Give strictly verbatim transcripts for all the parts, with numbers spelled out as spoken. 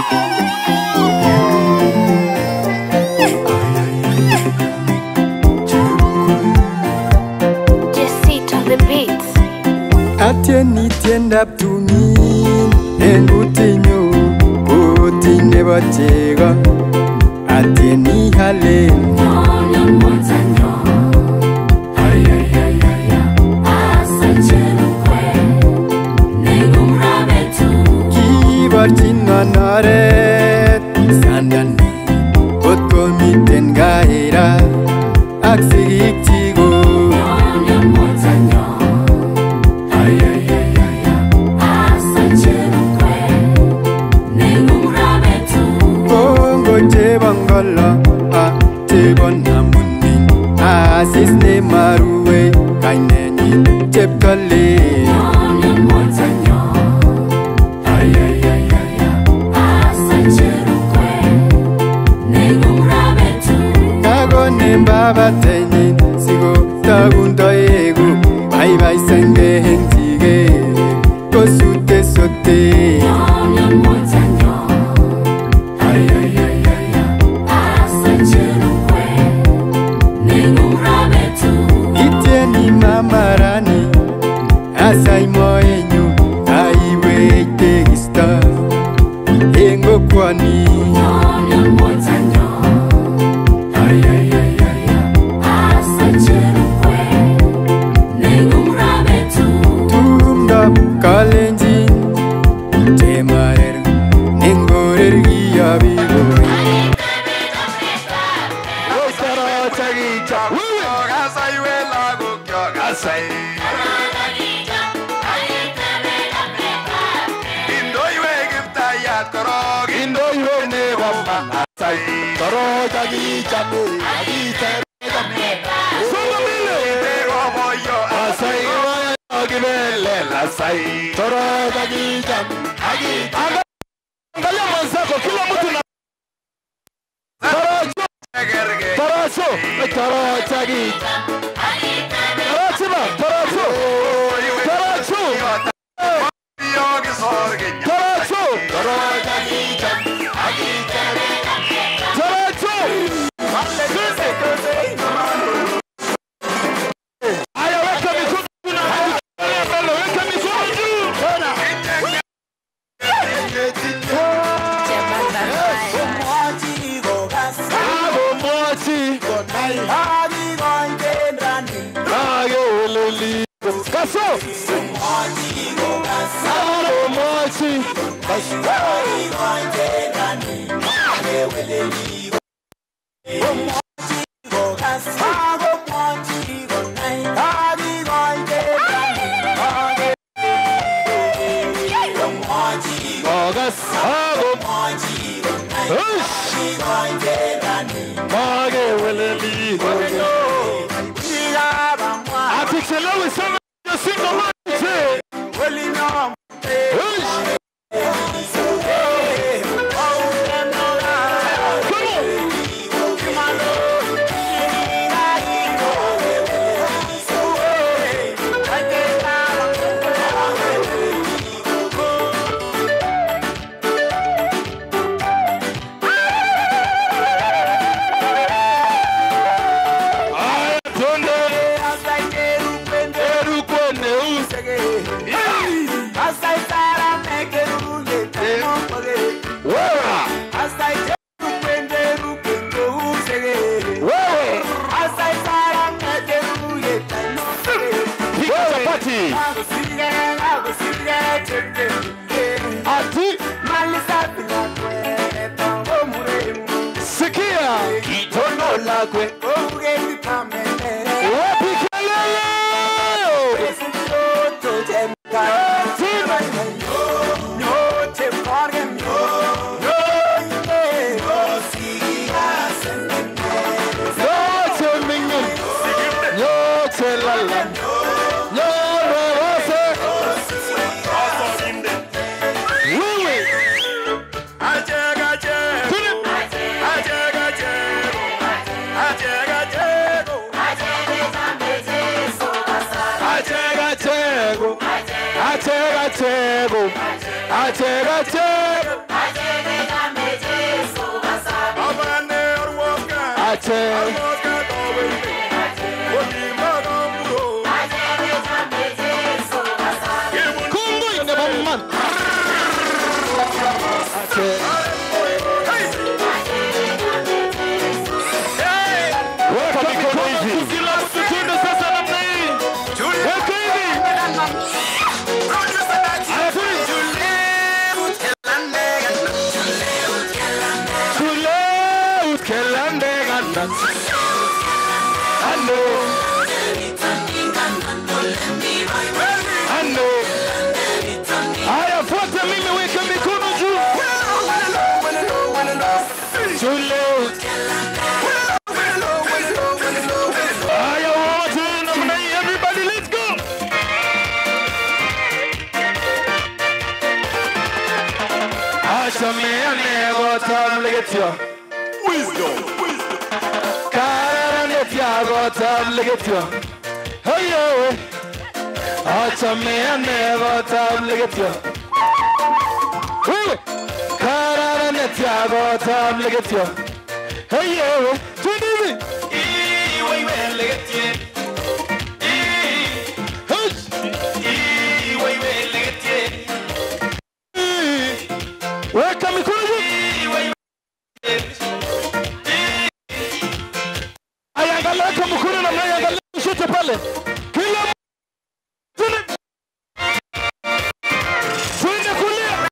Atieni tiendap tumin en kutinyu kutine bochego atieni halen nyon montanyo ay ay ay ay asanjero kwe negum rabetu kiborchin onoret sandan kotko miten gaira ak sigik chiko nyon montanyo ay ay ay ay asanjero kwe negum rabetu kongo chebongolo a chebon amunin asis ne maruwe kainenyin chepkole nyon montanyo ay ay ay ay asanjero kwe negum rabetu kagone babatenyin siko tagundoegu baibai senge hengtige kosute sote nyon montanyo ay ay ay ay asanjero kwe negum rabetu itieni mamarani asai moenyu aiwe tegisto engo kwani nyon montanyo ay ay ay ay asanjero kwe negum rabetu tumdap kalenjin chemarer nengorer giyabigoy Angalia mwenzako, kila mtu na taracho taracho taracho taracho taracho Atega, atega, atega, atega, Kungu ine bamman. Weka mikono hivi. Kila mtu twende sasa namna hii. Weka hivi. Tule utkelande gandan. Ando. Ando. Haya, fuata mimi, weka mikono juu. Tule. Haya, wote namna hii. Everybody, let's go. Ashameane gotam legetio. Wisdom. Karanetia gotam legetio. Hey, Ashameane gotam legetio. Hey, Karanetia gotam legetio. Hey, twenty. E way way legetio. E. Hush. E way way legetio. Weka mikono juu. Ayaangalia kwa mkono na mnaye angalia shote pale. Kila mtu twende kulia.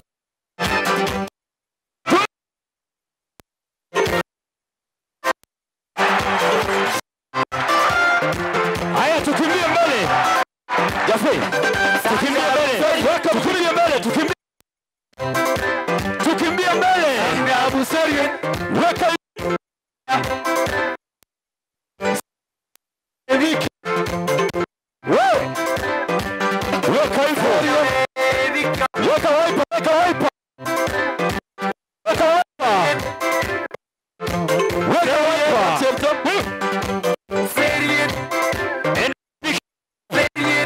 Haya, tukimbie mbele. Jafe. Tukimbie mbele. Weka mkono mbele, tukimbie. Tukimbia mbele. Abu Sari. Weka Evik. Wewe. Weka hivyo. Weka wiper, weka wiper. Weka wiper. Weka wiper. Ferie. Ferie.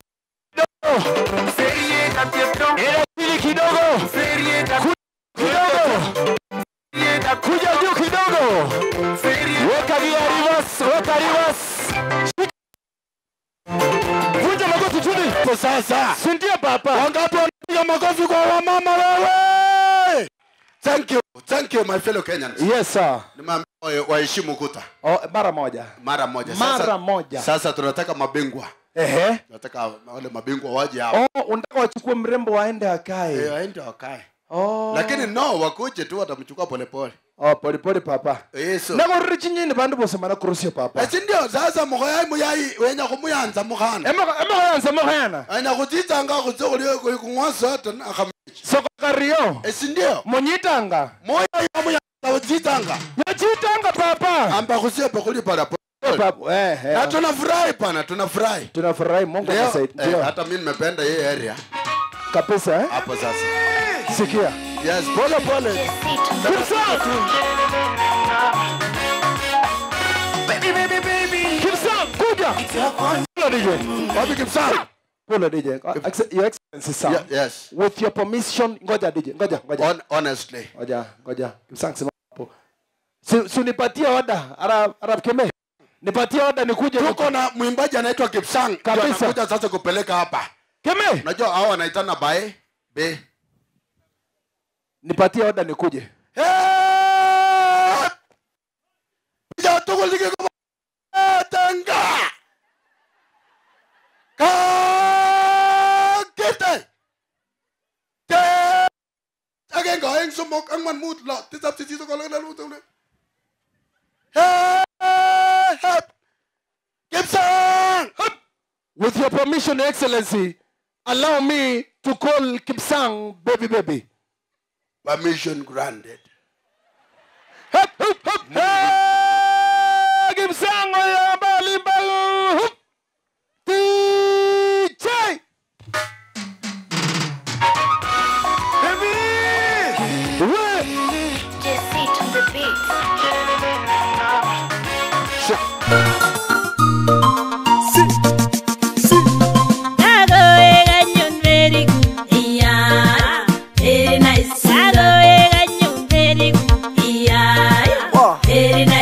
Ferie kapito. Era pili kidogo. Ferie kidogo. Kuja juu kidogo. Weka via reverse, weka reverse. Vunja magoti chini. Kwa sasa. Sindia papa. Wangapi wanapiga makofi kwa wamama wewe? Thank you. Thank you my fellow Kenyans. Yes sir. Nimeambia waheshimu kuta. Oh, mara moja. Mara moja. Mara Sasa, moja. Sasa tunataka mabingwa. Ehe. Tunataka wale mabingwa waje hapa. Oh, unataka wachukue mrembo waende akae. Eh, waende wakae. Oh. Lakini no, wakuje tu watamchukua pole pole. Oh, pole pole papa. Yeso. Na ko richinyi ni bandu bose mana kurusya papa. Esi ndio sasa moya moyai wenya kumuyanza mukhana. Ema ema yanza mohana. Anya kutitanga kutsokoliyo kungwasa tana akhamiji. Soko kariyo. Esi ndio. Monyitanga. Moya yamuyanza kutitanga. Yachitanga papa. Amba kusepa kuli para pole. Papa, eh eh. Na tunafurahi pana, tunafurahi. Tunafurahi Mungu akusaidie. Ndio. Hata mimi nimependa hii area. Kabisa eh? Hapo sasa. Sikia. Yes, pole pole. Kimsa. Baby baby baby. Kimsa, kuja. Pole D J. Wapi Kimsa? Pole D J. Your Excellency sir. Yeah, yes. With your permission, ngoja D J. Ngoja, ngoja. On, honestly. Ngoja, ngoja. Kimsa sema hapo. Si si nipatie oda. Ara Arab keme. Nipatie oda nikuje. Tuko na mwimbaji anaitwa Kipsang. Kabisa. Anakuja sasa kupeleka hapa. Keme. Unajua hao wanaitana bae. Be. Nipatie oda nikuje. Eh! Ya tuko lige kwa tanga. Ka kete. Te. Again going sumok ang man mood la. Tisap si sito ko lang na luto na. Hey! Kipsang! With your permission, Your Excellency, allow me to call Kipsang baby baby. Permission granted. Hup, hup, hup. Hey, Kipsang, oya, bali, bali, hup. D J. Baby. Wait. Just sit on the beat. Very nice.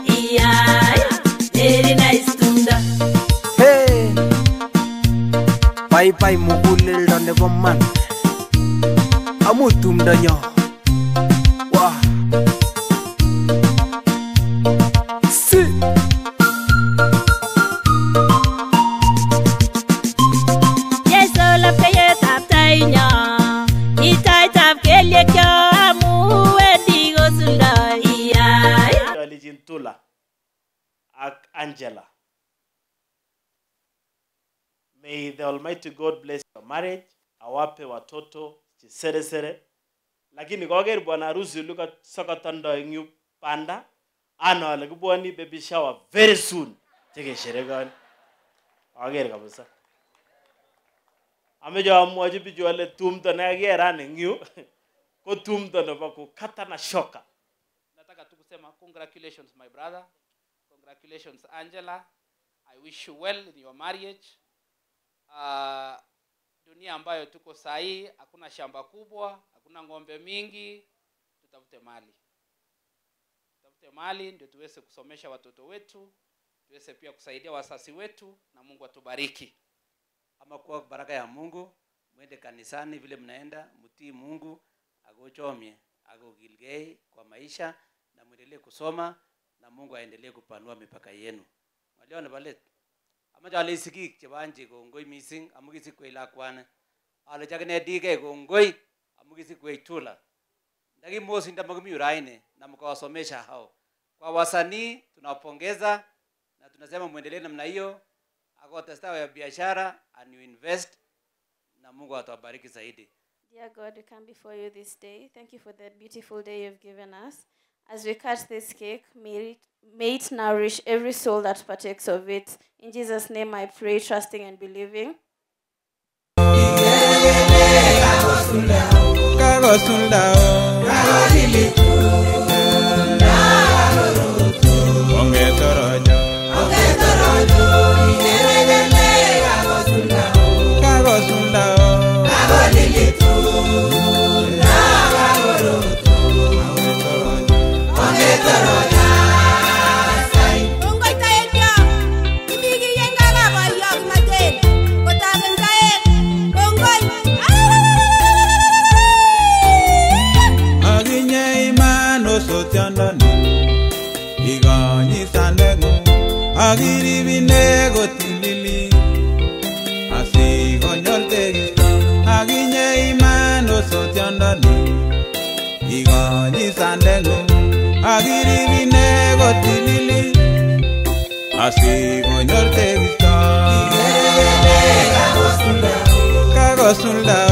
Yeah, very nice tunda. Hey, bye bye mugulel do nebo man. Amu tumda nyo. Wah. Si. Yes, all of the tap tainya. Itai tap kelekyo amu wedi gosunda. Yeah. Alijin Tula ak Angela. May the Almighty God bless your marriage. Awape watoto chisere sere. Lakini koger bwana harusi luka sakatanda inyu panda. Ano ale kubwani baby shower very soon. Cheke sheregan. Koger kabisa. Amejo amwaji biju ale tumto na gera ninyu. Ko tumto na bako kata na shoka. Nataka tu kusema congratulations my brother. Congratulations Angela. I wish you well in your marriage. Uh, dunia ambayo tuko sahi, hakuna shamba kubwa, hakuna ngombe mingi, tutafute mali. Tutafute mali ndio tuweze kusomesha watoto wetu, tuweze pia kusaidia wasasi wetu na Mungu atubariki. Ama kwa baraka ya Mungu, mwende kanisani vile mnaenda, mtii Mungu, agochomie, agogilgei kwa maisha na muendelee kusoma na Mungu aendelee kupanua mipaka yenu. Waliona bale amajale sikik chebanje kongoi missing amugisi kwela kwana. Ale chakene dige kongoi amugisi kweitula. Ndagi mosinda magumi uraine na mkawasomesha hao. Kwa wasanii tunawapongeza na tunasema muendelee namna hiyo. Akotesta ya biashara and you invest na Mungu atawabariki zaidi. Dear God, we come before you this day. Thank you for the beautiful day you've given us. As we cut this cake, may it, may it nourish every soul that partakes of it. In Jesus' name I pray, trusting and believing. Agiri binego tilili asi gonyol tegista aginye imano sotiandani igonyi sandengu agiri binego tilili asi gonyol tegista kagosunda kagosunda